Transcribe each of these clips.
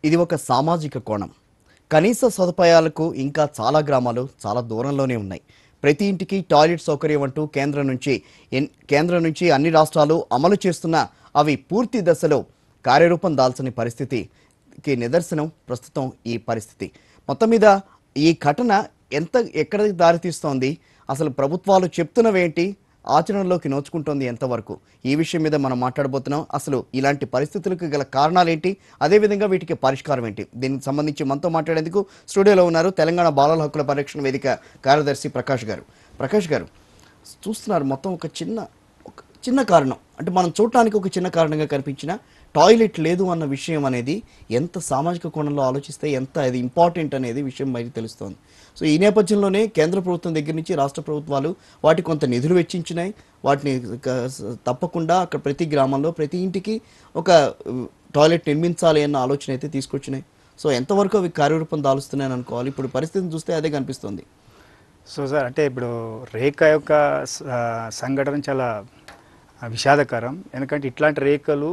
ఇది ఒక సామాజిక కోణం. కనీస సదుపాయాలకు ఇంకా చాలా గ్రామాలు చాలా దూరంలోనే ఉన్నాయి. ప్రతి ఇంటికి టాయిలెట్ సౌకర్యం అంటూ కేంద్రం నుంచి అన్ని రాష్ట్రాలు అమలు చేస్తున్న అవి పూర్తి దశలో కార్యరూపం దాల్చని పరిస్థితికి నిదర్శనం ప్రస్తుతం ఈ పరిస్థితి. మొత్తం మీద ఈ ఘటన ఎక్కడికి దారితీస్తోంది, అసలు ప్రభుత్వాలు చెప్తున్నవేంటి, ఆచరణలోకి నోచుకుంటోంది ఎంతవరకు, ఈ విషయం మీద మనం మాట్లాడబోతున్నాం. అసలు ఇలాంటి పరిస్థితులకు గల కారణాలేంటి, అదేవిధంగా వీటికి పరిష్కారం ఏంటి, దీనికి సంబంధించి మనతో మాట్లాడేందుకు స్టూడియోలో ఉన్నారు తెలంగాణ బాలల హక్కుల పరిరక్షణ వేదిక కార్యదర్శి ప్రకాష్ గారు. ప్రకాష్ గారు, చూస్తున్నారు మొత్తం ఒక చిన్న కారణం, అంటే మనం చూడటానికి ఒక చిన్న కారణంగా కనిపించిన టాయిలెట్ లేదు అన్న విషయం అనేది ఎంత సామాజిక కోణంలో ఆలోచిస్తే ఎంత అది ఇంపార్టెంట్ అనేది విషయం బయట తెలుస్తోంది. సో ఈ నేపథ్యంలోనే కేంద్ర ప్రభుత్వం దగ్గర నుంచి రాష్ట్ర ప్రభుత్వాలు వాటికి కొంత నిధులు వెచ్చించినాయి. వాటిని తప్పకుండా అక్కడ ప్రతి గ్రామంలో ప్రతి ఇంటికి ఒక టాయిలెట్ నిర్మించాలి అన్న ఆలోచన అయితే తీసుకొచ్చినాయి. సో ఎంతవరకు అవి కార్యరూపం దాలుస్తున్నాయని అనుకోవాలి. ఇప్పుడు పరిస్థితిని చూస్తే అదే కనిపిస్తుంది. సో సార్, అంటే ఇప్పుడు రేఖ యొక్క సంఘటన చాలా విషాదకరం. ఎందుకంటే ఇట్లాంటి రేఖలు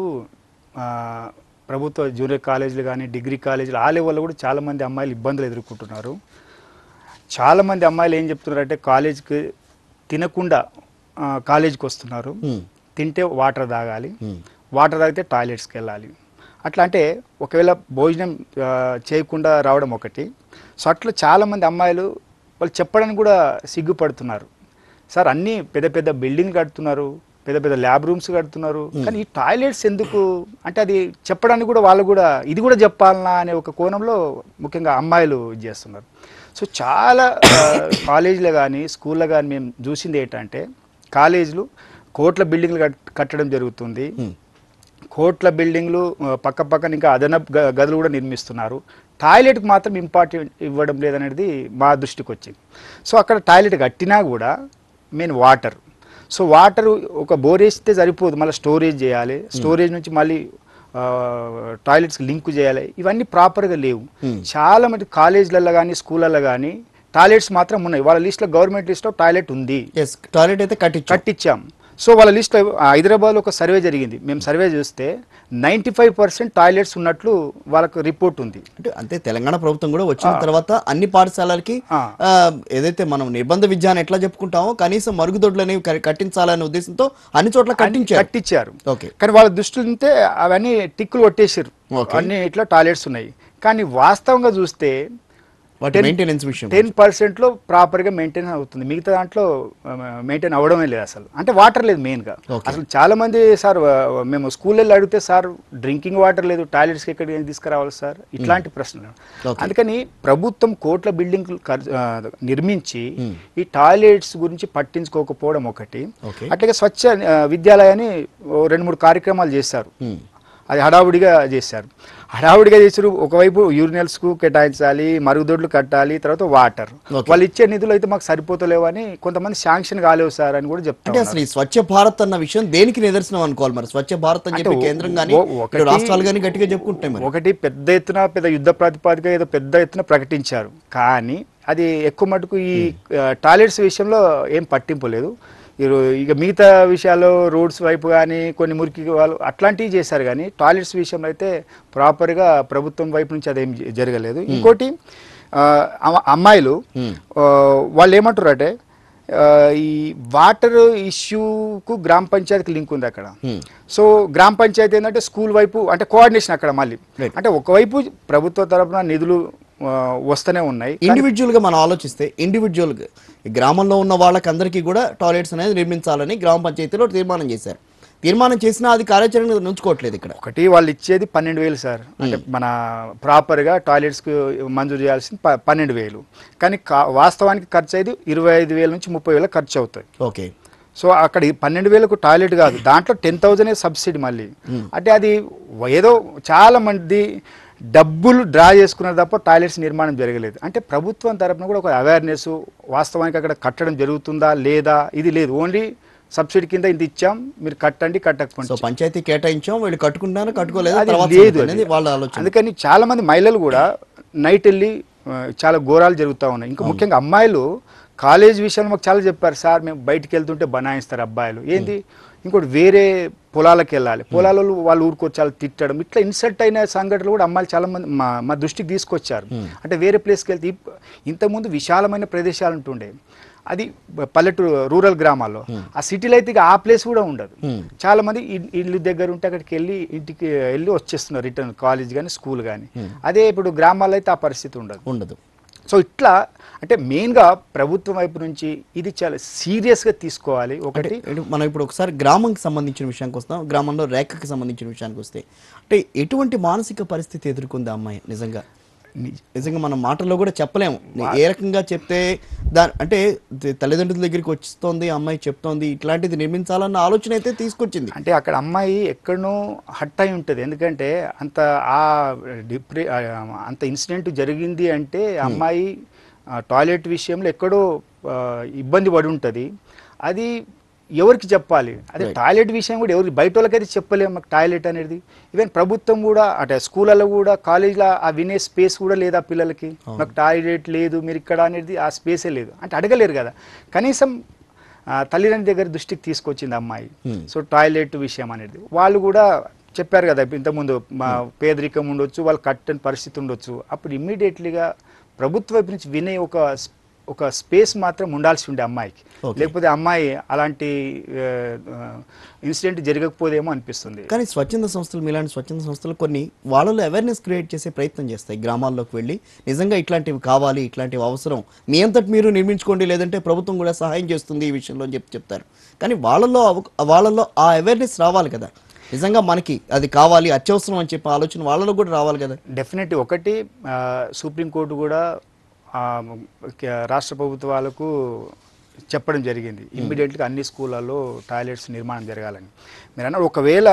ప్రభుత్వ జూనియర్ కాలేజీలు కానీ డిగ్రీ కాలేజీలు ఆ లెవెల్లో కూడా చాలామంది అమ్మాయిలు ఇబ్బందులు ఎదుర్కొంటున్నారు. చాలామంది అమ్మాయిలు ఏం చెప్తున్నారంటే కాలేజీకి తినకుండా కాలేజీకి వస్తున్నారు, తింటే వాటర్ తాగాలి, వాటర్ తాగితే టాయిలెట్స్కి వెళ్ళాలి. అట్లా అంటే ఒకవేళ భోజనం చేయకుండా రావడం ఒకటి. సో అట్లా చాలామంది అమ్మాయిలు వాళ్ళు చెప్పడానికి కూడా సిగ్గుపడుతున్నారు. సార్, అన్నీ పెద్ద పెద్ద బిల్డింగ్ కడుతున్నారు, పెద్ద పెద్ద ల్యాబ్ రూమ్స్ కడుతున్నారు, కానీ ఈ టాయిలెట్స్ ఎందుకు అంటే అది చెప్పడానికి కూడా వాళ్ళు కూడా ఇది కూడా చెప్పాలనా అనే ఒక కోణంలో ముఖ్యంగా అమ్మాయిలు చేస్తున్నారు. సో చాలా కాలేజీలో కానీ స్కూల్లో కానీ మేము చూసింది ఏంటంటే కాలేజీలు కోట్ల బిల్డింగ్లు కట్టడం జరుగుతుంది. కోట్ల బిల్డింగ్లు పక్క పక్కన ఇంకా అదనపు గదులు కూడా నిర్మిస్తున్నారు. టాయిలెట్కి మాత్రం ఇంపార్టెంట్ ఇవ్వడం లేదనేది మా దృష్టికి వచ్చింది. సో అక్కడ టాయిలెట్ కట్టినా కూడా మెయిన్ వాటర్. సో వాటర్ ఒక బోర్ వేస్తే సరిపోదు, మళ్ళీ స్టోరేజ్ చేయాలి, స్టోరేజ్ నుంచి మళ్ళీ టాయిలెట్స్కి లింక్ చేయాలి. ఇవన్నీ ప్రాపర్గా లేవు. చాలా మంది కాలేజీలలో కానీ స్కూళ్ళల్లో కానీ టాయిలెట్స్ మాత్రం ఉన్నాయి. వాళ్ళ లిస్ట్లో గవర్నమెంట్ లిస్ట్లో టాయిలెట్ ఉంది, టాయిలెట్ అయితే కట్టించాం. సో వాళ్ళ లిస్ట్లో హైదరాబాద్లో ఒక సర్వే జరిగింది. మేము సర్వే చూస్తే 95% టాయిలెట్స్ ఉన్నట్లు వాళ్ళకు రిపోర్ట్ ఉంది. అంటే తెలంగాణ ప్రభుత్వం కూడా వచ్చిన తర్వాత అన్ని పాఠశాలలకి ఏదైతే మనం నిర్బంధ విద్య అని ఎట్లా చెప్పుకుంటామో కనీసం మరుగుదొడ్లు అనేవి కట్టించాలనే ఉద్దేశంతో అన్ని చోట్ల కట్టించారు. కానీ వాళ్ళ దృష్టిలో ఉంటే అవన్నీ టిక్కులు కొట్టేసారు, అన్ని ఇట్లా టాయిలెట్స్ ఉన్నాయి. కానీ వాస్తవంగా చూస్తే 10% ప్రాపర్గా మెయింటైన్ అవుతుంది, మిగతా దాంట్లో మెయింటైన్ అవ్వడమే లేదు అసలు. అంటే వాటర్ లేదు మెయిన్గా. అసలు చాలా మంది సార్ మేము స్కూల్లో అడిగితే సార్ డ్రింకింగ్ వాటర్ లేదు, టాయిలెట్స్కి ఎక్కడికి తీసుకురావాలి సార్, ఇట్లాంటి ప్రశ్నలు. అందుకని ప్రభుత్వం కోట్ల బిల్డింగ్లు నిర్మించి ఈ టాయిలెట్స్ గురించి పట్టించుకోకపోవడం ఒకటి. అట్లాగే స్వచ్ఛ విద్యాలయాన్ని 2-3 కార్యక్రమాలు చేశారు, అది హడావుడిగా చేశారు. ఒకవైపు యూరినల్స్కు కేటాయించాలి, మరుగుదొడ్లు కట్టాలి, తర్వాత వాటర్. వాళ్ళు ఇచ్చే నిధులు అయితే మాకు సరిపోతలేవు అని కొంతమంది శాంక్షన్ కాలేవు సార్ అని కూడా చెప్తారు. అసలు ఈ స్వచ్ఛ భారత్ అన్న విషయం దేనికి నిదర్శనం అనుకోవాలి మరి? స్వచ్ఛ భారత్ అని చెప్పి కేంద్రం కానీ రాష్ట్రాలు కానీ గట్టిగా చెప్పుకుంటాయి. ఒకటి పెద్ద యుద్ధ ప్రాతిపదిక ఏదో పెద్ద ఎత్తున ప్రకటించారు, కానీ అది ఎక్కువ మటుకు ఈ టాయిలెట్స్ విషయంలో ఏం పట్టింపు లేదు. ఇక మిగతా విషయాల్లో రోడ్స్ వైపు కానీ కొన్ని మురికి వాళ్ళు అట్లాంటివి చేశారు, కానీ టాయిలెట్స్ విషయంలో అయితే ప్రాపర్గా ప్రభుత్వం వైపు నుంచి అదేం జరగలేదు. ఇంకోటి అమ్మాయిలు వాళ్ళు ఏమంటారు అంటే ఈ వాటర్ ఇష్యూకు గ్రామ పంచాయతీకి లింక్ ఉంది అక్కడ. సో గ్రామ పంచాయతీ ఏంటంటే స్కూల్ వైపు అంటే కోఆర్డినేషన్ అక్కడ మళ్ళీ అంటే ఒకవైపు ప్రభుత్వ తరఫున నిధులు వస్తూనే ఉన్నాయి. ఇండివిజువల్గా మనం ఆలోచిస్తే ఇండివిజువల్గా గ్రామంలో ఉన్న వాళ్ళకందరికీ కూడా టాయిలెట్స్ అనేది నిర్మించాలని గ్రామ పంచాయతీలో తీర్మానం చేసినా అది కార్యాచరణ నుంచుకోవట్లేదు. ఇక్కడ ఒకటి వాళ్ళు ఇచ్చేది 12,000 సార్, అంటే మన ప్రాపర్గా టాయిలెట్స్కి మంజూరు చేయాల్సింది 12,000, కానీ వాస్తవానికి ఖర్చు అయ్యేది 25,000 నుంచి 30,000 ఖర్చు అవుతాయి. ఓకే. సో అక్కడ 12,000కు టాయిలెట్ కాదు, దాంట్లో 10,000 సబ్సిడీ మళ్ళీ. అంటే అది ఏదో చాలా మంది డబ్బులు డ్రా చేసుకున్నారు తప్ప టాయిలెట్స్ నిర్మాణం జరగలేదు. అంటే ప్రభుత్వం తరపున కూడా ఒక అవేర్నెస్, వాస్తవానికి అక్కడ కట్టడం జరుగుతుందా లేదా ఇది లేదు, ఓన్లీ సబ్సిడీ కింద ఇంత ఇచ్చాం మీరు కట్టండి, కట్టకపోండి, పంచాయతీ కేటాయించాం వీళ్ళు కట్టుకుంటారో కట్టుకోలేదు లేదు వాళ్ళ ఆలోచన. అందుకని చాలా మంది మహిళలు కూడా నైట్ వెళ్ళి చాలా ఘోరాలు జరుగుతూ ఉన్నాయి. ఇంకా ముఖ్యంగా అమ్మాయిలు కాలేజ్ విషయంలో మాకు చాలా చెప్పారు సార్, మేము బయటికి వెళ్తుంటే బనాయిస్తారు అబ్బాయిలు. ఏంది ఇంకోటి వేరే పొలాలకు వెళ్ళాలి, పొలాలలో వాళ్ళు ఊరుకొచ్చి వాళ్ళు తిట్టడం, ఇట్లా ఇన్సల్ట్ అయిన సంఘటనలు కూడా అమ్మాయిలు చాలా మంది మా దృష్టికి తీసుకొచ్చారు. అంటే వేరే ప్లేస్కి వెళ్తే ఇంతకుముందు విశాలమైన ప్రదేశాలు ఉంటుండే, అది పల్లెటూరు రూరల్ గ్రామాల్లో. ఆ సిటీలో అయితే ఆ ప్లేస్ కూడా ఉండదు. చాలా మంది ఇల్లు దగ్గర ఉంటే అక్కడికి వెళ్ళి ఇంటికి వెళ్ళి వచ్చేస్తున్నారు రిటర్న్, కాలేజ్ కానీ స్కూల్ కానీ. అదే ఇప్పుడు గ్రామాల్లో అయితే ఆ పరిస్థితి ఉండదు. సో ఇట్లా అంటే మెయిన్గా ప్రభుత్వం వైపు నుంచి ఇది చాలా సీరియస్గా తీసుకోవాలి. ఒకటి మనం ఇప్పుడు ఒకసారి గ్రామంకి సంబంధించిన విషయానికి వస్తాం. గ్రామంలో రేఖకి సంబంధించిన విషయానికి వస్తే అంటే ఎటువంటి మానసిక పరిస్థితి ఎదుర్కొంది ఆ అమ్మాయి? నిజంగా మనం మాటల్లో కూడా చెప్పలేము. ఏ రకంగా చెప్తే అంటే తల్లిదండ్రుల దగ్గరికి వస్తుంది అమ్మాయి చెప్తోంది, ఇట్లాంటిది నిర్మించాలన్న ఆలోచన అయితే తీసుకొచ్చింది. అంటే అక్కడ అమ్మాయి ఎక్కడనో హట్ అయి ఉంటుంది. ఎందుకంటే అంత ఇన్సిడెంట్ జరిగింది అంటే అమ్మాయి టాయిలెట్ విషయంలో ఎక్కడో ఇబ్బంది పడి ఉంటుంది. అది ఎవరికి చెప్పాలి? అదే టాయిలెట్ విషయం కూడా ఎవరికి బయట వాళ్ళకైతే చెప్పలేము మాకు టాయిలెట్ అనేది. ఈవెన్ ప్రభుత్వం కూడా అంటే స్కూళ్ళలో కూడా కాలేజ్లో ఆ వినే స్పేస్ కూడా లేదా పిల్లలకి, మాకు టాయిలెట్ లేదు మీరు ఇక్కడ అనేది ఆ స్పేసే లేదు అంటే అడగలేరు కదా. కనీసం తల్లిదండ్రుల దగ్గర దృష్టికి తీసుకొచ్చింది అమ్మాయి. సో టాయిలెట్ విషయం అనేది వాళ్ళు కూడా చెప్పారు కదా, ఇంతకుముందు మా పేదరికం ఉండొచ్చు, వాళ్ళు కట్టని పరిస్థితి ఉండొచ్చు. అప్పుడు ఇమ్మీడియట్లీగా ప్రభుత్వం వైపు నుంచి వినే ఒక స్పేస్ మాత్రం ఉండాల్సి ఉండే అమ్మాయికి. లేకపోతే అమ్మాయి అలాంటి ఇన్సిడెంట్ జరగకపోదేమో అనిపిస్తుంది. కానీ స్వచ్ఛంద సంస్థలు, మీలాంటి స్వచ్ఛంద సంస్థలు కొన్ని వాళ్ళలో అవేర్నెస్ క్రియేట్ చేసే ప్రయత్నం చేస్తాయి. గ్రామాల్లోకి వెళ్ళి నిజంగా ఇట్లాంటివి కావాలి, ఇట్లాంటివి అవసరం, మీ అంతటి మీరు నిర్మించుకోండి, లేదంటే ప్రభుత్వం కూడా సహాయం చేస్తుంది ఈ విషయంలో అని చెప్తారు. కానీ వాళ్ళలో ఆ అవేర్నెస్ రావాలి కదా. నిజంగా మనకి అది కావాలి, అత్యవసరం అని చెప్పే ఆలోచన వాళ్ళలో కూడా రావాలి కదా. డెఫినెట్లీ. ఒకటి సుప్రీంకోర్టు కూడా రాష్ట్ర ప్రభుత్వాలకు చెప్పడం జరిగింది, ఇమ్మీడియట్గా అన్ని స్కూళ్ళల్లో టాయిలెట్స్ నిర్మాణం జరగాలని. మీరు అన్నారు ఒకవేళ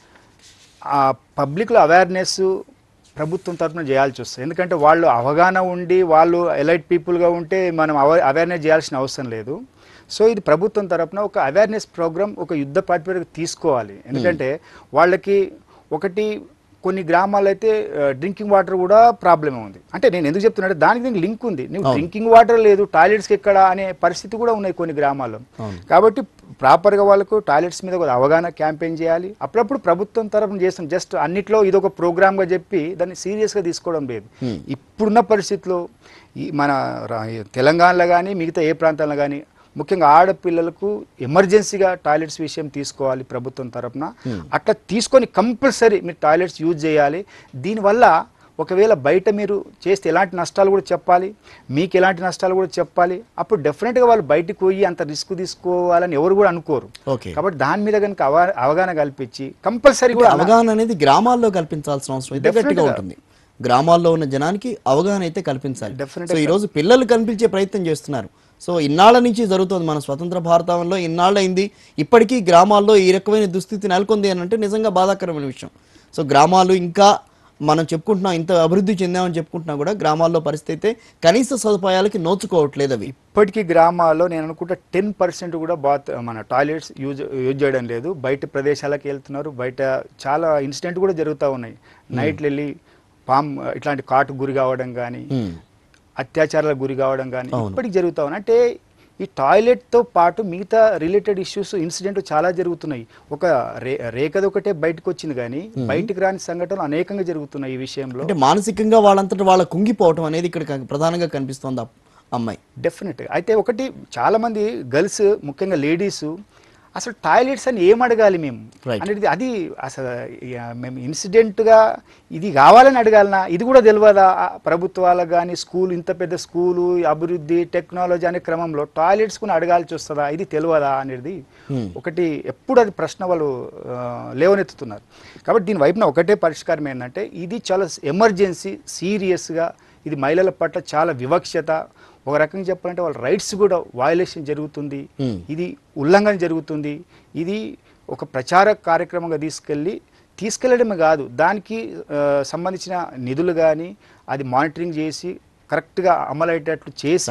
ఆ పబ్లిక్లో అవేర్నెస్ ప్రభుత్వం తరఫున చేయాల్సి వస్తుంది. ఎందుకంటే వాళ్ళు అవగాహన ఉండి వాళ్ళు ఎలైట్ పీపుల్గా ఉంటే మనం అవేర్నెస్ చేయాల్సిన అవసరం లేదు. సో ఇది ప్రభుత్వం తరఫున ఒక అవేర్నెస్ ప్రోగ్రామ్ ఒక యుద్ధ ప్రాతిపదికన తీసుకోవాలి. ఎందుకంటే వాళ్ళకి ఒకటి కొన్ని గ్రామాల్లో అయితే డ్రింకింగ్ వాటర్ కూడా ప్రాబ్లమే ఉంది. అంటే నేను ఎందుకు చెప్తున్నా అంటే దానికి లింక్ ఉంది. నువ్వు డ్రింకింగ్ వాటర్ లేదు, టాయిలెట్స్కి ఎక్కడ అనే పరిస్థితి కూడా ఉన్నాయి కొన్ని గ్రామాల్లో. కాబట్టి ప్రాపర్గా వాళ్ళకు టాయిలెట్స్ మీద ఒక అవగాహన క్యాంపెయిన్ చేయాలి. అప్పుడప్పుడు ప్రభుత్వం తరఫున చేస్తాం, జస్ట్ అన్నిట్లో ఇది ఒక ప్రోగ్రామ్గా చెప్పి దాన్ని సీరియస్గా తీసుకోవడం లేదు. ఇప్పుడున్న పరిస్థితిలో మన తెలంగాణలో కానీ మిగతా ఏ ప్రాంతాల్లో కానీ ముఖ్యంగా ఆడపిల్లలకు ఎమర్జెన్సీగా టాయిలెట్స్ విషయం తీసుకోవాలి ప్రభుత్వం తరఫున. అట్లా తీసుకొని కంపల్సరీ మీరు టాయిలెట్స్ యూజ్ చేయాలి. దీనివల్ల ఒకవేళ బయట మీరు చేస్తే ఎలాంటి నష్టాలు కూడా చెప్పాలి, మీకు ఎలాంటి నష్టాలు కూడా చెప్పాలి. అప్పుడు డెఫినెట్గా వాళ్ళు బయటకు పోయి అంత రిస్క్ తీసుకోవాలని ఎవరు కూడా అనుకోరు. కాబట్టి దాని మీద కనుక అవగాహన కల్పించి కంపల్సరీ కూడా అవగాహన అనేది గ్రామాల్లో కల్పించాల్సిన అవసరం గట్టిగా ఉంటుంది. గ్రామాల్లో ఉన్న జనానికి అవగాహన అయితే కల్పించాలి. సో ఈ రోజు పిల్లలు కల్పించే ప్రయత్నం చేస్తున్నారు. సో ఇన్నాళ్ల నుంచి జరుగుతుంది, మన స్వతంత్ర భారతంలో ఇన్నాళ్ళైంది, ఇప్పటికీ గ్రామాల్లో ఈ రకమైన దుస్థితి నెలకొంది అని అంటే నిజంగా బాధాకరమైన విషయం. సో గ్రామాలు ఇంకా మనం చెప్పుకుంటున్నాం, ఇంత అభివృద్ధి చెందామని చెప్పుకుంటున్నా కూడా గ్రామాల్లో పరిస్థితి అయితే కనీస సదుపాయాలకి నోచుకోవట్లేదు. అవి ఇప్పటికీ గ్రామాల్లో నేను అనుకుంటా 10% కూడా మన టాయిలెట్స్ యూజ్ చేయడం లేదు. బయట ప్రదేశాలకు వెళ్తున్నారు, బయట చాలా ఇన్సిడెంట్ కూడా జరుగుతూ ఉన్నాయి. నైట్లు వెళ్ళి ఇట్లాంటి కాటు గురి కావడం కానీ, అత్యాచారాలకు గురి కావడం కానీ ఇప్పటికి జరుగుతూ ఉన్నాయి. అంటే ఈ టాయిలెట్తో పాటు మిగతా రిలేటెడ్ ఇష్యూస్ ఇన్సిడెంట్ చాలా జరుగుతున్నాయి. ఒక రేఖది ఒకటే బయటకు వచ్చింది కానీ బయటికి రాని సంఘటనలు అనేకంగా జరుగుతున్నాయి ఈ విషయంలో. అంటే మానసికంగా వాళ్ళంతటా వాళ్ళ కుంగిపోవటం అనేది ఇక్కడ ప్రధానంగా కనిపిస్తోంది అమ్మాయి. డెఫినెట్గా. అయితే ఒకటి చాలా మంది గర్ల్స్ ముఖ్యంగా లేడీస్ అసలు టాయిలెట్స్ అని ఏం అడగాలి మేము అనేది, అది అసలు మేము ఇన్సిడెంట్గా ఇది కావాలని అడగాలనా ఇది కూడా తెలియదా ప్రభుత్వాలకు కానీ. స్కూల్ ఇంత పెద్ద స్కూలు, అభివృద్ధి, టెక్నాలజీ అనే క్రమంలో టాయిలెట్స్ కూడా అడగాల్సి వస్తుందా, ఇది తెలియదా అనేది ఒకటి ఎప్పుడు అది ప్రశ్న వాళ్ళు లేవనెత్తుతున్నారు. కాబట్టి దీని వైపున ఒకటే పరిష్కారం ఏంటంటే ఇది చాలా ఎమర్జెన్సీ, సీరియస్గా ఇది మహిళల పట్ల చాలా వివక్షత, ఒక రకంగా చెప్పాలంటే వాళ్ళ రైట్స్ కూడా వయలేషన్ జరుగుతుంది, ఇది ఉల్లంఘన జరుగుతుంది. ఇది ఒక ప్రచార కార్యక్రమంగా తీసుకెళ్లడమే కాదు, దానికి సంబంధించిన నిధులు కానీ అది మానిటరింగ్ చేసి కరెక్ట్గా అమలయ్యేటట్లు చేసి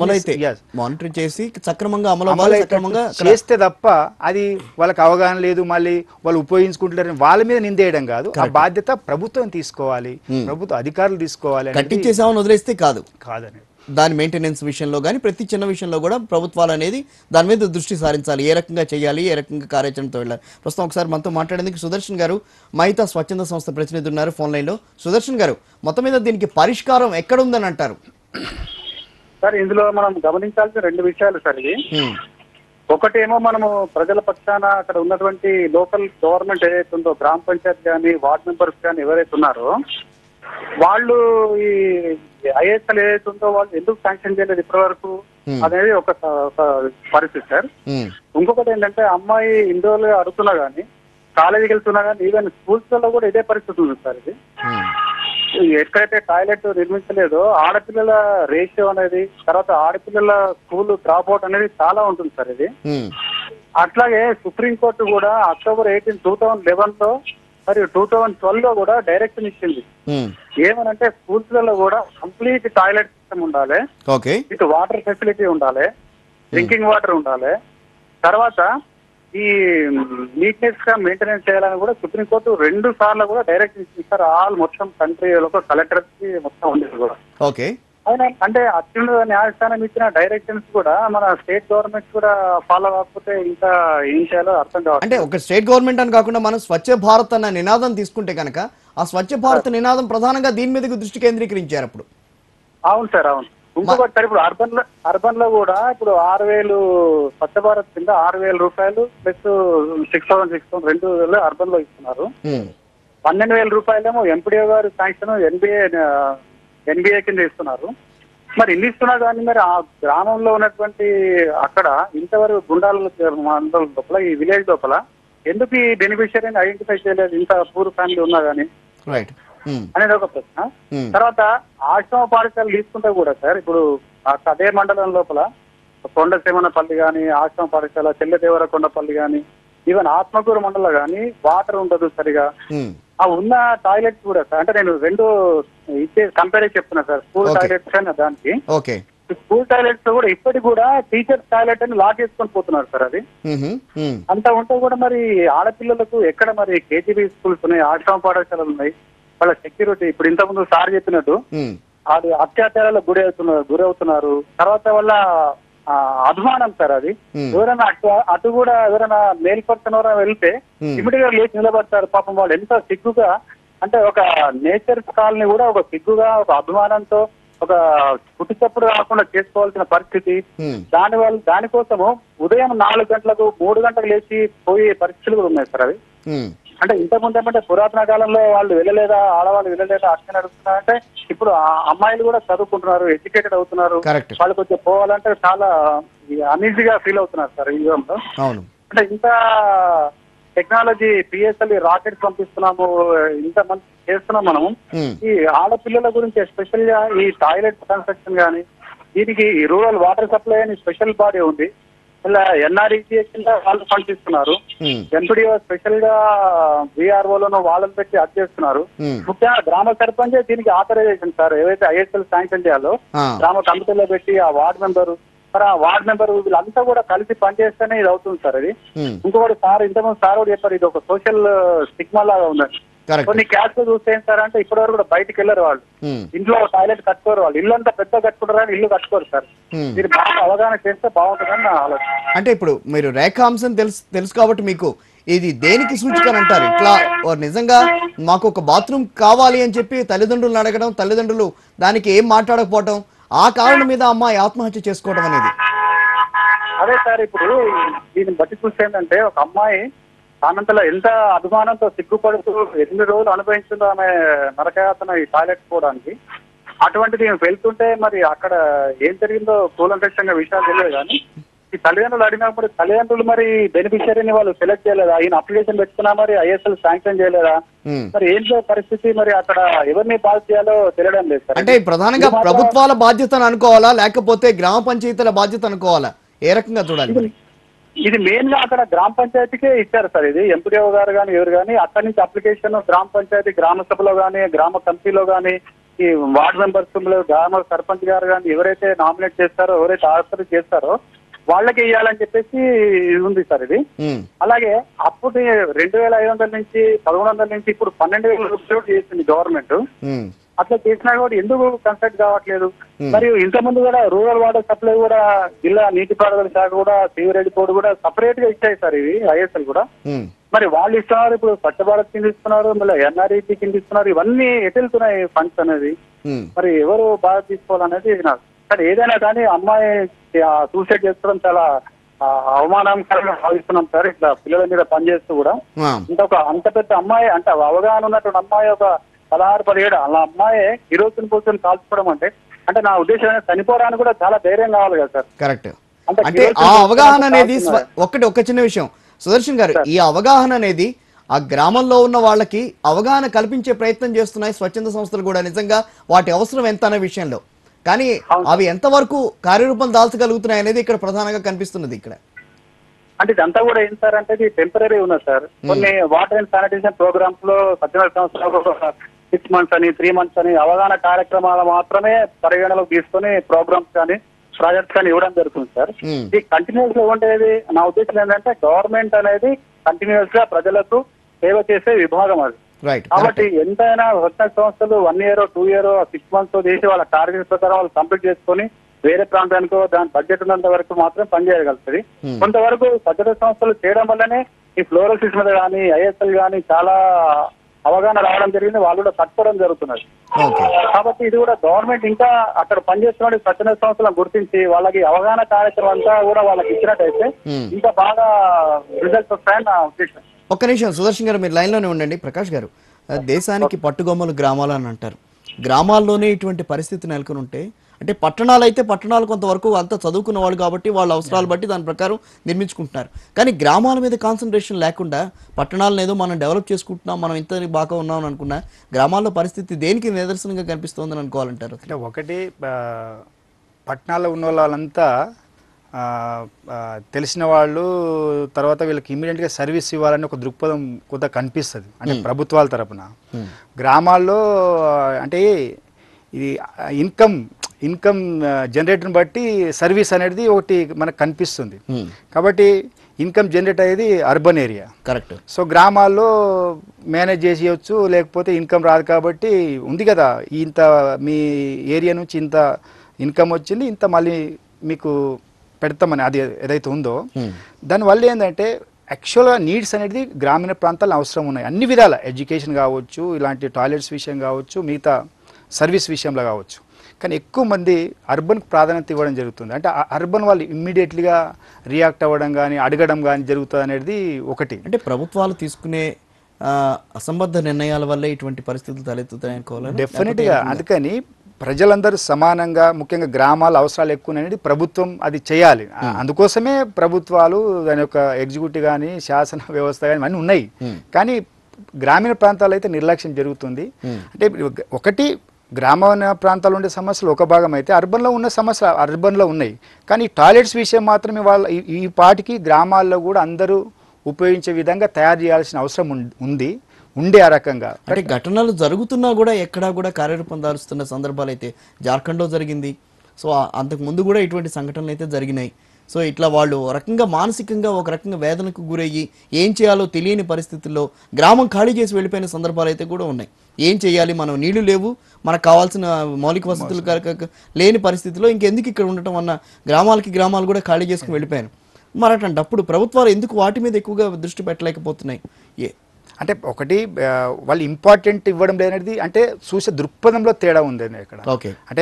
మానిటరింగ్ చేసి సక్రమంగా చేస్తే తప్ప అది వాళ్ళకి అవగాహన లేదు, మళ్ళీ వాళ్ళు ఉపయోగించుకుంటారని వాళ్ళ మీద నిందేయడం కాదు. ఆ బాధ్యత ప్రభుత్వం తీసుకోవాలి, ప్రభుత్వ అధికారులు తీసుకోవాలి. కట్టించేసామని వదిలేస్తే కాదని దాని మెయింటెనెన్స్ విషయంలో కానీ ప్రతి చిన్న విషయంలో కూడా ప్రభుత్వాలు అనేది దాని మీద దృష్టి సారించాలి. ఏ రకంగా చేయాలి, ఏ రకంగా కార్యాచరణతో వెళ్ళాలి. ప్రస్తుతం ఒకసారి మనతో మాట్లాడేందుకు సుదర్శన్ గారు, మహితా స్వచ్ఛంద సంస్థ ప్రతినిధి ఉన్నారు ఫోన్ లైన్లో. సుదర్శన్ గారు, మొత్తం మీద దీనికి పరిష్కారం ఎక్కడ ఉందని అంటారు? సార్, ఇందులో మనం గమనించాల్సిన రెండు విషయాలు సార్. ఇది ఒకటేమో మనము ప్రజల పక్షాన అక్కడ ఉన్నటువంటి లోకల్ గవర్నమెంట్ ఏదైతే ఉందో, గ్రామ పంచాయత్ కానీ వార్డ్ మెంబర్స్ కానీ ఎవరైతే ఉన్నారో వాళ్ళు ఈ ఐఎస్ఎల్ ఏదైతే ఉందో వాళ్ళు ఎందుకు శాంక్షన్ చేయలేదు ఇప్పటి వరకు అనేది ఒక పరిస్థితి సార్. ఇంకొకటి ఏంటంటే అమ్మాయి ఇన్ని రోజులు అడుగుతున్నా కానీ, కాలేజీకి వెళ్తున్నా కానీ, ఈవెన్ స్కూల్స్ లో కూడా ఇదే పరిస్థితి ఉంది సార్. ఇది ఎక్కడైతే టాయిలెట్ నిర్మించలేదో ఆడపిల్లల రేషియో అనేది, తర్వాత ఆడపిల్లల స్కూల్ డ్రాప్ అవుట్ అనేది చాలా ఉంటుంది సార్. ఇది అట్లాగే సుప్రీంకోర్టు కూడా October 18, 2011 మరియు 2012 కూడా డైరెక్షన్ ఇచ్చింది. ఏమనంటే స్కూల్స్ లలో కూడా కంప్లీట్ టాయిలెట్ సిస్టమ్ ఉండాలి, ఇటు వాటర్ ఫెసిలిటీ ఉండాలి, డ్రింకింగ్ వాటర్ ఉండాలి, తర్వాత ఈ నీట్నెస్ గా మెయింటెనెన్స్ చేయాలని కూడా సుప్రీంకోర్టు 2 సార్లు కూడా డైరెక్షన్ ఇచ్చింది సార్. ఆల్ మొత్తం కంట్రీలో కలెక్టర్ కి మొత్తం ఉండేది కూడా. అంటే అత్యున్నత న్యాయస్థానం ఇచ్చిన డైరెక్షన్స్ కూడా మన స్టేట్ గవర్నమెంట్ కూడా ఫాలో కాకపోతే ఇంకా ఏం చేయాలో అర్థం కావాలి. అంటే ఒక స్టేట్ గవర్నమెంట్ అని కాకుండా మనం స్వచ్ఛ భారత్ అన్న నినాదం తీసుకుంటే కనుక ఆ స్వచ్ఛ భారత్ నినాదం ప్రధానంగా దీని మీదకి దృష్టి కేంద్రీకరించారు అప్పుడు. అవును సార్, అవును. ఇంకొకటి సార్, ఇప్పుడు అర్బన్ లో కూడా ఇప్పుడు 6,000 స్వచ్ఛ భారత్ కింద 6,000 రూపాయలు ప్లస్ 6,000 2,000 అర్బన్ లో ఇస్తున్నారు. 12,000 రూపాయలేమో ఎంపీడీఓ గారు శాంక్షన్ ఎన్బిఏ కింద ఇస్తున్నారు. మరి ఇన్ని ఇస్తున్నా కానీ మరి ఆ గ్రామంలో ఉన్నటువంటి అక్కడ ఇంతవరకు గుండాల మండలం లోపల, ఈ విలేజ్ లోపల ఎందుకు ఈ బెనిఫిషియరీని ఐడెంటిఫై చేయలేదు, ఇంత పూర్ ఫ్యామిలీ ఉన్నా కానీ అనేది ఒక ప్రశ్న. తర్వాత ఆశ్రమ పాఠశాలలు తీసుకుంటే కూడా సార్, ఇప్పుడు అదే మండలం లోపల కొండసేమనపల్లి కానీ, ఆశ్రమ పాఠశాల చెల్లెదేవరకొండపల్లి కానీ, ఈవెన్ ఆత్మకూరు మండలం కానీ వాటర్ ఉండదు సరిగా. ఆ ఉన్న టాయిలెట్స్ కూడా సార్, అంటే నేను 2 ఇచ్చే కంపేర్ చెప్తున్నా సార్, స్కూల్ టాయిలెట్స్ అని దానికి. స్కూల్ టాయిలెట్స్ కూడా ఇప్పటికి కూడా టీచర్స్ టాయిలెట్ అని లాక్ చేసుకొని పోతున్నారు సార్. అది అంతా ఉంటే కూడా మరి ఆడపిల్లలకు ఎక్కడ మరి కేజీబీ స్కూల్స్ ఉన్నాయి, ఆశ్రమ పాఠశాలలు ఉన్నాయి, వాళ్ళ సెక్యూరిటీ ఇప్పుడు ఇంతకుముందు సార్ చెప్పినట్టు అది అత్యాచారాలకు గురవుతున్నారు. తర్వాత వాళ్ళ అభిమానం సార్. అది ఎవరైనా అటు కూడా ఎవరైనా మేల్ పర్సన్ ఎవరైనా వెళ్తే ఇమిడియట్ గా లేచి నిలబడతారు. పాపం వాళ్ళు ఎంత సిగ్గుగా, అంటే ఒక నేచర్ కాలనీ కూడా ఒక సిగ్గుగా, ఒక అభిమానంతో, ఒక పుట్టినప్పుడు కాకుండా చేసుకోవాల్సిన పరిస్థితి. దానికోసము ఉదయం 4 గంటలకు 3 గంటలకు లేచి పోయే పరిస్థితులు కూడా ఉన్నాయి సార్. అవి అంటే ఇంతకుముందు ఏమంటే పురాతన కాలంలో వాళ్ళు వెళ్ళలేదా, ఆడవాళ్ళు వెళ్ళలేదా అట్లా నడుస్తున్నారంటే, ఇప్పుడు అమ్మాయిలు కూడా చదువుకుంటున్నారు, ఎడ్యుకేటెడ్ అవుతున్నారు, వాళ్ళు కొంచెం పోవాలంటే చాలా అన్ఈజీగా ఫీల్ అవుతున్నారు సార్ ఈ యుగంలో. అంటే ఇంత టెక్నాలజీ పిఎస్ఎల్ రాకెట్స్ పంపిస్తున్నాము, ఇంత మంది చేస్తున్నాం మనము. ఈ ఆడపిల్లల గురించి ఎస్పెషల్ గా ఈ టాయిలెట్ కన్స్ట్రక్షన్ గానీ, దీనికి రూరల్ వాటర్ సప్లై అని స్పెషల్ బాడీ ఉంది, ఇలా ఎన్ఆర్ఈజీఏ కింద వాళ్ళు ఫండ్స్ ఇస్తున్నారు, ఎంపీడీఓ స్పెషల్ గా విఆర్ఓలను వాళ్ళని పెట్టి అది చేస్తున్నారు. ముఖ్యంగా గ్రామ సర్పంచ్ దీనికి ఆథరైజేషన్ సార్, ఏవైతే ఐఎస్ఎల్ శాంక్షన్ చేయాలో గ్రామ కమిటీలో పెట్టి ఆ వార్డ్ మెంబరు, మరి ఆ వార్డ్ మెంబర్ వీళ్ళంతా కూడా కలిసి పనిచేస్తేనే ఇది అవుతుంది సార్. ఇది ఇంకొకటి సార్, ఇంతకుముందు సార్ కూడా చెప్పారు, ఇది ఒక సోషల్ స్టిగ్మా లాగా ఉందండి. కొన్ని క్యాస్ట్ చూస్తే ఏం సార్ అంటే ఇప్పటి వరకు కూడా బయటకు వెళ్ళరు వాళ్ళు, ఇంట్లో టాయిలెట్ కట్టుకోరు, వాళ్ళు ఇల్లు అంతా పెద్ద కట్టుకుంటారు కానీ ఇల్లు కట్టుకోరు సార్. మీరు బాగా అవగాహన చేస్తే బాగుంటుందని నా ఆలోచన. అంటే ఇప్పుడు మీరు రేఖాంశం తెలుసు కాబట్టి మీకు ఇది దేనికి సూచికని అంటారు? ఇట్లా నిజంగా మాకు ఒక బాత్రూమ్ కావాలి అని చెప్పి తల్లిదండ్రులను అడగడం, తల్లిదండ్రులు దానికి ఏం మాట్లాడకపోవడం, ఆ కారణం మీద అమ్మాయి ఆత్మహత్య చేసుకోవడం అనేది. అదే సార్, ఇప్పుడు దీన్ని బట్టి చూస్తే ఏంటంటే ఒక అమ్మాయి ఆనంతలో ఎంత అభిమానంతో సిగ్గుపడుతూ 8 రోజులు అనుభవించిందో ఆమె నరకయాతన ఈ టాయిలెట్ పోవడానికి. అటువంటిది వెళ్తుంటే మరి అక్కడ ఏం జరిగిందో కూలంకషంగా విషయాలు తెలియదు. కానీ ఈ తల్లిదండ్రులు అడిగినప్పుడు తల్లిదండ్రులు మరి బెనిఫిషియరీని వాళ్ళు సెలెక్ట్ చేయలేదా, ఈయన అప్లికేషన్ పెట్టుకున్నా మరి ఐఎస్ఎల్ శాంక్షన్ చేయలేదా, మరి ఏంటో పరిస్థితి, మరి అక్కడ ఎవరిని పాస్ చేయాలో తెలియడం లేదు సార్. అంటే ప్రధానంగా ప్రభుత్వాల బాధ్యతను అనుకోవాలా, లేకపోతే గ్రామ పంచాయతీల బాధ్యత అనుకోవాలా, ఏ రకంగా చూడాలి? ఇది మెయిన్ గా అక్కడ గ్రామ పంచాయతీకే ఇచ్చారు సార్. ఇది ఎంపీడీఓ గారు కానీ ఎవరు కానీ అక్కడి నుంచి అప్లికేషన్ గ్రామ పంచాయతీ, గ్రామ సభలో కానీ, గ్రామ కమిటీలో కానీ, ఈ వార్డు మెంబర్స్, గ్రామ సర్పంచ్ గారు కానీ ఎవరైతే నామినేట్ చేస్తారో, ఎవరైతే ఆఫర్ చేస్తారో వాళ్ళకి ఇవ్వాలని చెప్పేసి ఉంది సార్ ఇది. అలాగే అప్పుడు 2,500 నుంచి 1,100 నుంచి ఇప్పుడు 12,000 రూపాయలు చేసింది గవర్నమెంట్. అట్లా చేసినా కూడా ఎందుకు కన్సల్ట్ కావట్లేదు? మరియు ఇంతకుముందు కూడా రూరల్ వాటర్ సప్లై కూడా జిల్లా నీటిపారుదల శాఖ కూడా సీవరేజ్ బోర్డు కూడా సపరేట్ గా ఇచ్చాయి సార్ ఇవి ఐఎస్ఎల్ కూడా. మరి వాళ్ళు ఇస్తున్నారు, ఇప్పుడు స్వచ్ఛ భారత్ కింద ఇస్తున్నారు, మళ్ళీ ఎన్ఆర్ఈపీ కింద ఇస్తున్నారు. ఇవన్నీ ఎటు వెళ్తున్నాయి ఫండ్స్ అనేది? మరి ఎవరు బాగా తీసుకోవాలనేది నాకు. కానీ ఏదైనా కానీ అమ్మాయి సూసైడ్ చేసుకోవడం చాలా అవమానకరంగా భావిస్తున్నాం సార్. ఇట్లా పిల్లల మీద పనిచేస్తూ కూడా అంత పెద్ద అమ్మాయి అంటే అవగాహన ఉన్నటువంటి అమ్మాయి ఒక 16-17 అలా అమ్మాయి హిరోసిన్ కూర్చొని కాల్చుకోవడం అంటే నా ఉద్దేశం చనిపోవడానికి కూడా చాలా ధైర్యం కావాలి కదా సార్. కరెక్ట్. అంటే ఆ అవగాహన అనేది ఒక చిన్న విషయం సుదర్శన్ గారు, ఈ అవగాహన అనేది ఆ గ్రామంలో ఉన్న వాళ్ళకి అవగాహన కల్పించే ప్రయత్నం చేస్తున్నాయి స్వచ్ఛంద సంస్థలు కూడా నిజంగా వాటి అవసరం ఎంత అనే విషయంలో. కానీ అవి ఎంతవరకు కార్యరూపం దాల్చగలుగుతున్నాయి అనేది ఇక్కడ ప్రధానంగా కనిపిస్తున్నది. ఇక్కడ అంటే ఇదంతా కూడా ఏం సార్ అంటే ఇది టెంపరీ ఉన్నది సార్. కొన్ని వాటర్ అండ్ శానిటేషన్ ప్రోగ్రామ్స్ లో 18 సంవత్సరాలు 6 months అని 3 months అని అవగాహన కార్యక్రమాలు మాత్రమే పరిగణలోకి తీసుకొని ప్రోగ్రామ్స్ కానీ ప్రాజెక్ట్స్ కానీ ఇవ్వడం జరుగుతుంది సార్. ఇది కంటిన్యూస్ గా ఉండేది. నా ఉద్దేశం ఏంటంటే గవర్నమెంట్ అనేది కంటిన్యూస్ గా ప్రజలకు సేవ చేసే విభాగం అది. కాబట్టి ఎంతైనా స్వచ్ఛంద సంస్థలు 1 year 2 year 6 months చేసి వాళ్ళ టార్గెట్ ప్రకారం వాళ్ళు కంప్లీట్ చేసుకొని వేరే ప్రాంతానికో దాని బడ్జెట్ ఉన్నంత వరకు మాత్రం పనిచేయగలుగుతుంది. కొంతవరకు స్వచ్ఛంద సంస్థలు చేయడం వల్లనే ఈ ఫ్లోరోసిస్ మీద కానీ ఐఎస్ఎల్ కానీ చాలా అవగాహన రావడం జరిగింది, వాళ్ళు కూడా కట్టుకోవడం జరుగుతున్నది. కాబట్టి ఇది కూడా గవర్నమెంట్ ఇంకా అక్కడ పనిచేస్తున్న స్వచ్ఛంద సంస్థలను గుర్తించి వాళ్ళకి అవగాహన కార్యక్రమం అంతా కూడా వాళ్ళకి ఇచ్చినట్టయితే ఇంకా బాగా రిజల్ట్స్ వస్తాయని నా ఉద్దేశం. ఒక్క నిమిషం సుదర్శన్ గారు, మీరు లైన్లోనే ఉండండి. ప్రకాష్ గారు, దేశానికి పట్టుగొమ్మలు గ్రామాలు అని అంటారు. గ్రామాల్లోనే ఇటువంటి పరిస్థితి నెలకొని ఉంటే అంటే పట్టణాలు అయితే పట్టణాలు కొంతవరకు అంతా చదువుకున్న వాళ్ళు కాబట్టి వాళ్ళ అవసరాలు బట్టి దాని ప్రకారం నిర్మించుకుంటున్నారు. కానీ గ్రామాల మీద కాన్సన్ట్రేషన్ లేకుండా పట్టణాలను ఏదో మనం డెవలప్ చేసుకుంటున్నాం, మనం ఇంత బాగా ఉన్నాం అనుకున్నా గ్రామాల్లో పరిస్థితి దేనికి నిదర్శనంగా కనిపిస్తోందని అనుకోవాలంటారు? అంటే ఒకటి పట్టణాల్లో ఉన్న వాళ్ళంతా తెలిసిన వాళ్ళు, తర్వాత వీళ్ళకి ఇమీడియట్గా సర్వీస్ ఇవ్వాలని ఒక దృక్పథం కొంత కనిపిస్తుంది అంటే ప్రభుత్వాల తరపున. గ్రామాల్లో అంటే ఇది ఇన్కమ్ జనరేటర్ని బట్టి సర్వీస్ అనేది ఒకటి మనకు కనిపిస్తుంది. కాబట్టి ఇన్కమ్ జనరేట్ అయ్యేది అర్బన్ ఏరియా, కరెక్ట్. సో గ్రామాల్లో మేనేజ్ చేసేయచ్చు, లేకపోతే ఇన్కమ్ రాదు. కాబట్టి ఉంది కదా ఇంత మీ ఏరియా నుంచి ఇంత ఇన్కమ్ వచ్చింది, ఇంత మళ్ళీ మీకు పెడతామని అది ఏదైతే ఉందో దానివల్ల ఏంటంటే యాక్చువల్గా నీడ్స్ అనేది గ్రామీణ ప్రాంతాల్లో అవసరం ఉన్నాయి అన్ని విధాల. ఎడ్యుకేషన్ కావచ్చు, ఇలాంటి టాయిలెట్స్ విషయం కావచ్చు, మిగతా సర్వీస్ విషయంలో కావచ్చు. కానీ ఎక్కువ మంది అర్బన్కి ప్రాధాన్యత ఇవ్వడం జరుగుతుంది. అంటే అర్బన్ వాళ్ళు ఇమ్మీడియట్లీగా రియాక్ట్ అవ్వడం కానీ అడగడం కానీ జరుగుతుంది అనేది ఒకటి. అంటే ప్రభుత్వాలు తీసుకునే అసంబద్ధ నిర్ణయాల వల్ల ఇటువంటి పరిస్థితులు తలెత్తుతాయనుకోవాలి డెఫినెట్గా. అందుకని ప్రజలందరూ సమానంగా, ముఖ్యంగా గ్రామాల అవసరాలు ఎక్కువ అనేది ప్రభుత్వం అది చేయాలి. అందుకోసమే ప్రభుత్వాలు దాని యొక్క ఎగ్జిక్యూటివ్ కానీ శాసన వ్యవస్థ కానీ అన్నీ ఉన్నాయి. కానీ గ్రామీణ ప్రాంతాల్లో అయితే నిర్లక్ష్యం జరుగుతుంది. అంటే ఒకటి గ్రామీణ ప్రాంతాల్లో ఉండే సమస్యలు ఒక భాగం అయితే అర్బన్లో ఉన్న సమస్యలు అర్బన్లో ఉన్నాయి. కానీ టాయిలెట్స్ విషయం మాత్రమే వాళ్ళ ఈ పాటికి గ్రామాల్లో కూడా అందరూ ఉపయోగించే విధంగా తయారు చేయాల్సిన అవసరం ఉండే ఆ రకంగా. అంటే ఘటనలు జరుగుతున్నా కూడా ఎక్కడా కూడా కార్యరూపం దాల్చుతున్న సందర్భాలు అయితే జార్ఖండ్లో జరిగింది. సో అంతకు ముందు కూడా ఇటువంటి సంఘటనలు అయితే జరిగినాయి. సో ఇట్లా వాళ్ళు రకంగా మానసికంగా ఒక రకంగా వేదనకు గురయ్యి ఏం చేయాలో తెలియని పరిస్థితుల్లో గ్రామం ఖాళీ చేసి వెళ్ళిపోయిన సందర్భాలు అయితే కూడా ఉన్నాయి. ఏం చేయాలి, మనం నీళ్లు లేవు, మనకు కావాల్సిన మౌలిక వసతులు లేని పరిస్థితిలో ఇంకెందుకు ఇక్కడ ఉండటం అన్న గ్రామాలు కూడా ఖాళీ చేసుకుని వెళ్ళిపోయాను. మరి అట్లాంటప్పుడు ప్రభుత్వాలు ఎందుకు వాటి మీద ఎక్కువగా దృష్టి పెట్టలేకపోతున్నాయి? అంటే ఒకటి వాళ్ళు ఇంపార్టెంట్ ఇవ్వడం లేనిది అంటే చూసే దృక్పథంలో తేడా ఉంది ఇక్కడ. ఓకే, అంటే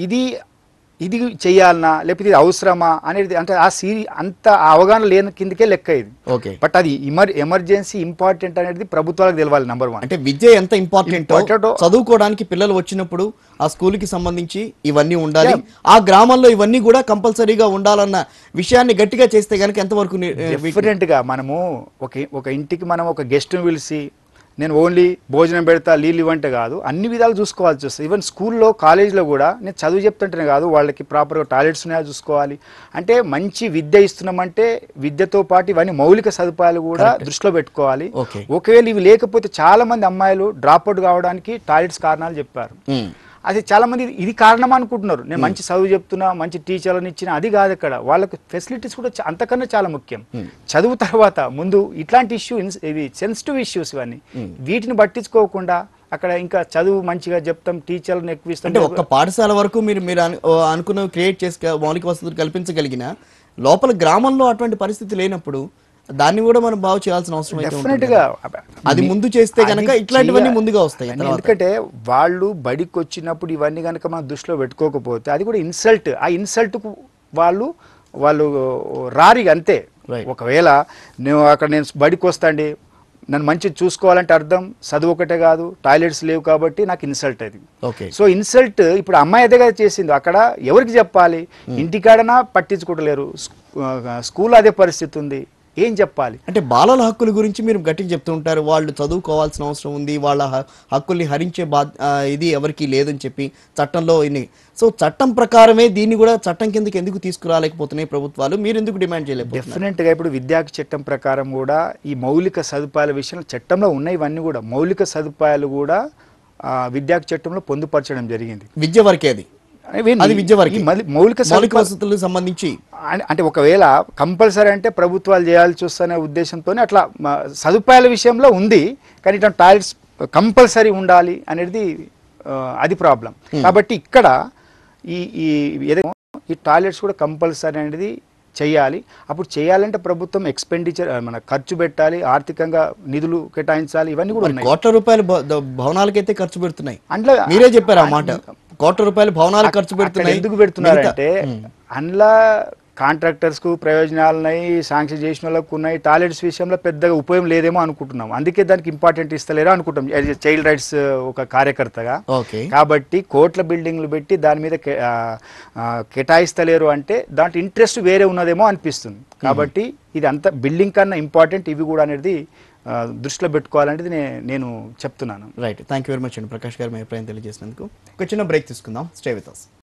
ఇది చెయ్యాలనా లేకపోతే ఇది అవసరమా అనేది అంటే అంత అవగాహన లేని కిందకే లెక్క ఇది. ఓకే, బట్ అది ఎమర్జెన్సీ ఇంపార్టెంట్ అనేది ప్రభుత్వాలకు తెలవాలి. నెంబర్ 1 అంటే విద్య ఎంత ఇంపార్టెంట్, చదువుకోవడానికి పిల్లలు వచ్చినప్పుడు ఆ స్కూల్ కి సంబంధించి ఇవన్నీ ఉండాలి, ఆ గ్రామాల్లో ఇవన్నీ కూడా కంపల్సరీగా ఉండాలన్న విషయాన్ని గట్టిగా చేస్తే కనుక ఎంతవరకు డిఫరెంట్ గా మనము ఒక ఇంటికి మనం ఒక గెస్ట్ ను పిలిచి నేను ఓన్లీ భోజనం పెడతా నీళ్ళు ఇవ్వంటే కాదు, అన్ని విధాలు చూసుకోవాల్సి వస్తుంది. ఈవెన్ స్కూల్లో కాలేజ్లో కూడా నేను చదువు చెప్తుంటేనే కాదు, వాళ్ళకి ప్రాపర్గా టాయిలెట్స్ ఉన్నాయో చూసుకోవాలి. అంటే మంచి విద్య ఇస్తున్నామంటే విద్యతో పాటు ఇవన్నీ మౌలిక సదుపాయాలు కూడా దృష్టిలో పెట్టుకోవాలి. ఒకవేళ ఇవి లేకపోతే చాలా మంది అమ్మాయిలు డ్రాప్ అవుట్ కావడానికి టాయిలెట్స్ కారణాలు చెప్పారు. అది చాలా మంది ఇది కారణం అనుకుంటున్నారు. నేను మంచి చదువు చెప్తున్నా, మంచి టీచర్లను ఇచ్చిన, అది కాదు. ఇక్కడ వాళ్ళకు ఫెసిలిటీస్ కూడా అంతకన్నా చాలా ముఖ్యం. చదువు తర్వాత ముందు ఇట్లాంటి ఇవి సెన్సిటివ్ ఇష్యూస్ ఇవన్నీ వీటిని పట్టించుకోకుండా అక్కడ ఇంకా చదువు మంచిగా చెప్తాం, టీచర్లను అంటే ఎక్కువిస్తాం. ఒక్క పాఠశాల వరకు మీరు అనుకున్నవి క్రియేట్ చేసి మౌలిక వసతులు కల్పించగలిగిన లోపల గ్రామంలో అటువంటి పరిస్థితి లేనప్పుడు దాన్ని కూడా మనం బాగు చేయాల్సిన అవసరం అయితే ఉంటుంది డెఫినెట్ గా కదా. అది ముందు చేస్తే గనక ఇట్లాంటివన్నీ ముందుగా వస్తాయి తర్వాత. ఎందుకంటే వాళ్ళు బడికి వచ్చినప్పుడు ఇవన్నీ కనుక మనం దృష్టిలో పెట్టుకోకపోతే అది కూడా ఇన్సల్ట్. ఆ ఇన్సల్ట్ కు వాళ్ళు రారి అంతే. Right. ఒకవేళ నేను బడికి వస్తాండి, నన్ను మంచిగా చూసుకోవాలంటే అర్థం చదువు ఒకటే కాదు, టాయిలెట్స్ లేవు కాబట్టి నాకు ఇన్సల్ట్ అది. ఓకే. సో ఇన్సల్ట్ ఇప్పుడు అమ్మాయి అదే కదా చేసింది. అక్కడ ఎవరికి చెప్పాలి? ఇంటికాడనా పట్టించుకోవట్లేరు, స్కూల్ అదే పరిస్థితి ఉంది, ఏం చెప్పాలి? అంటే బాలల హక్కుల గురించి మీరు గట్టిగా చెప్తూ ఉంటారు, వాళ్ళు చదువుకోవాల్సిన అవసరం ఉంది, వాళ్ళ హక్కుల్ని హరించే ఇది ఎవరికి లేదని చెప్పి చట్టంలో ఇన్ని. సో చట్టం ప్రకారమే దీన్ని కూడా చట్టం కిందకి ఎందుకు తీసుకురాలేకపోతున్నాయి ప్రభుత్వాలు? మీరు ఎందుకు డిమాండ్ చేయలేకపోతున్నారు? డెఫినెట్గా ఇప్పుడు విద్యాకు చట్టం ప్రకారం కూడా ఈ మౌలిక సదుపాయాల విషయంలో చట్టంలో ఉన్నాయి. ఇవన్నీ కూడా మౌలిక సదుపాయాలు కూడా విద్యాకు చట్టంలో పొందుపరచడం జరిగింది. విద్య వరకే అది విద్య వరకే. మౌలిక వసతులకు సంబంధించి అంటే ఒకవేళ కంపల్సరీ అంటే ప్రభుత్వాలు చేయాల్సి వస్తున్న ఉద్దేశంతోనే అట్లా సదుపాయాల విషయంలో ఉంది. కానీ ఇట్లా టాయిలెట్స్ కంపల్సరీ ఉండాలి అనేది అది ప్రాబ్లం. కాబట్టి ఇక్కడ ఈ టాయిలెట్స్ కూడా కంపల్సరీ అనేది చేయాలి. అప్పుడు చేయాలంటే ప్రభుత్వం ఎక్స్పెండిచర్ మన ఖర్చు పెట్టాలి, ఆర్థికంగా నిధులు కేటాయించాలి. ఇవన్నీ కూడా ఉన్నాయి. కోట్ల రూపాయలు భవనాలకైతే ఖర్చు పెడుతున్నాయి. అందులో మీరే చెప్పారు ఆ మాట, కోట్ల రూపాయలు భవనాలు ఖర్చు పెడుతున్నాయి. ఎందుకు పెడుతున్నారంటే అందులో కాంట్రాక్టర్స్ కు ప్రయోజనాలు ఉన్నాయి, శాంక్షన్ చేసిన వాళ్ళకు ఉన్నాయి. టాయిలెట్స్ విషయంలో పెద్దగా ఉపయోగం లేదేమో అనుకుంటున్నాం, అందుకే దానికి ఇంపార్టెంట్ ఇస్తలేరో అనుకుంటాం చైల్డ్ రైట్స్ ఒక కార్యకర్తగా. కాబట్టి కోట్ల బిల్డింగ్లు పెట్టి దాని మీద కేటాయిస్తలేరు అంటే దాంట్లో ఇంట్రెస్ట్ వేరే ఉన్నదేమో అనిపిస్తుంది. కాబట్టి ఇది అంత బిల్డింగ్ కన్నా ఇంపార్టెంట్ ఇవి కూడా అనేది దృష్టిలో పెట్టుకోవాలనేది నేను చెప్తున్నాను. Right, thank you very much అండి ప్రకాష్ గారు మీ అభిప్రాయం తెలియజేసినందుకు. ఒక చిన్న బ్రేక్ తీసుకుందాం, స్టే విత్ us.